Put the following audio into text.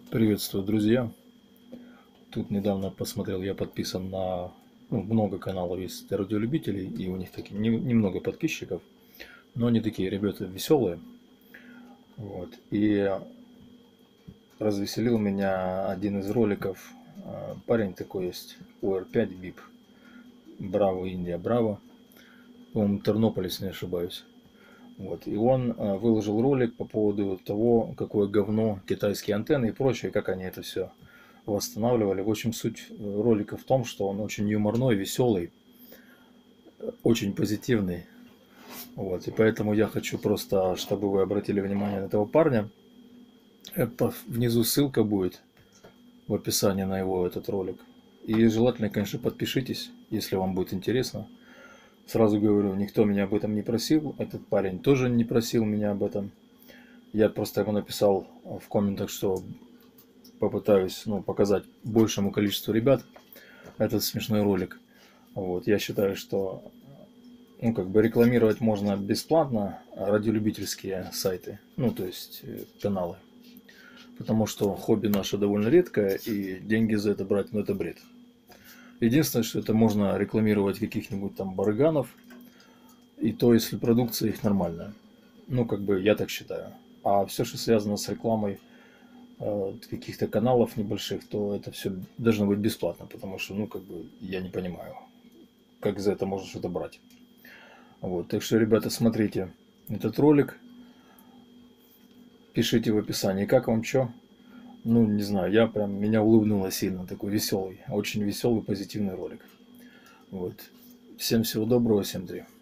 Приветствую, друзья! Тут недавно посмотрел, я подписан на много каналов есть радиолюбителей, и у них такие немного подписчиков, но они такие ребята веселые. Вот. И развеселил меня один из роликов. Парень такой есть, УР5 БИП, Браво, Индия, Браво. По-моему, Тернополь, если не ошибаюсь. Вот. И он выложил ролик по поводу того, какое говно китайские антенны и прочее, как они это все восстанавливали. В общем, суть ролика в том, что он очень юморной, веселый, очень позитивный. Вот. И поэтому я хочу просто, чтобы вы обратили внимание на этого парня. Внизу ссылка будет в описании на его этот ролик. И желательно, конечно, подпишитесь, если вам будет интересно. Сразу говорю, никто меня об этом не просил. Этот парень тоже не просил меня об этом. Я просто ему написал в комментах, что попытаюсь показать большему количеству ребят этот смешной ролик. Вот. Я считаю, что рекламировать можно бесплатно радиолюбительские сайты, то есть каналы. Потому что хобби наше довольно редкое, и деньги за это брать, это бред. Единственное, что это можно рекламировать каких-нибудь там барыганов, и то, если продукция их нормальная. Я так считаю. А все, что связано с рекламой каких-то каналов небольших, то это все должно быть бесплатно, потому что, я не понимаю, как за это можно что-то брать. Вот, так что, ребята, смотрите этот ролик, пишите в описании, как вам что. Не знаю, меня улыбнуло сильно, такой веселый, очень веселый, позитивный ролик. Вот. Всем всего доброго, всем 3.